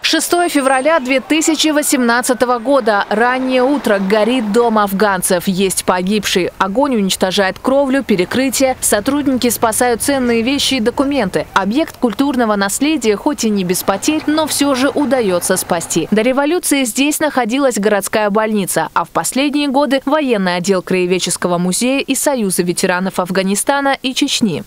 6 февраля 2018 года. Раннее утро. Горит дом афганцев. Есть погибший. Огонь уничтожает кровлю, перекрытие. Сотрудники спасают ценные вещи и документы. Объект культурного наследия хоть и не без потерь, но все же удается спасти. До революции здесь находилась городская больница, а в последние годы военный отдел Краеведческого музея и Союза ветеранов Афганистана и Чечни.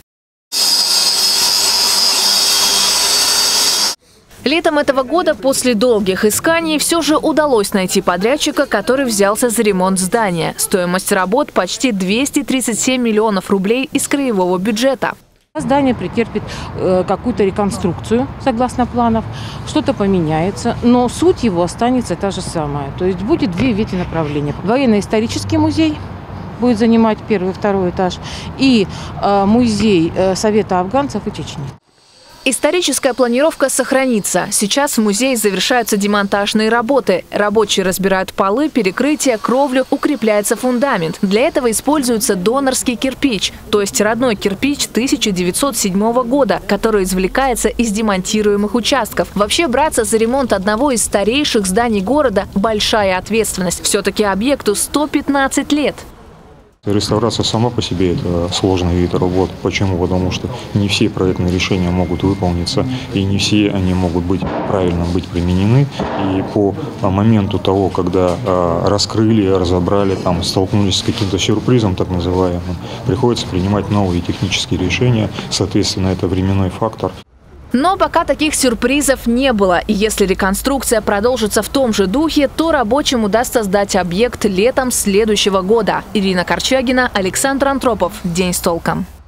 Летом этого года после долгих исканий все же удалось найти подрядчика, который взялся за ремонт здания. Стоимость работ почти 237 миллионов рублей из краевого бюджета. Здание претерпит какую-то реконструкцию, согласно планов, что-то поменяется, но суть его останется та же самая. То есть будет две ветви направления. Военно-исторический музей будет занимать первый и второй этаж, и музей Совета афганцев и Чечни. Историческая планировка сохранится. Сейчас в музее завершаются демонтажные работы. Рабочие разбирают полы, перекрытия, кровлю, укрепляется фундамент. Для этого используется донорский кирпич, то есть родной кирпич 1907 года, который извлекается из демонтируемых участков. Вообще браться за ремонт одного из старейших зданий города – большая ответственность. Все-таки объекту 115 лет. Реставрация сама по себе – это сложный вид работ. Почему? Потому что не все проектные решения могут выполниться, и не все они могут быть правильно применены. И по моменту того, когда раскрыли, разобрали, столкнулись с каким-то сюрпризом, так называемым, приходится принимать новые технические решения. Соответственно, это временной фактор. Но пока таких сюрпризов не было. И если реконструкция продолжится в том же духе, то рабочим удастся сдать объект летом следующего года. Ирина Корчагина, Александр Антропов. День с толком.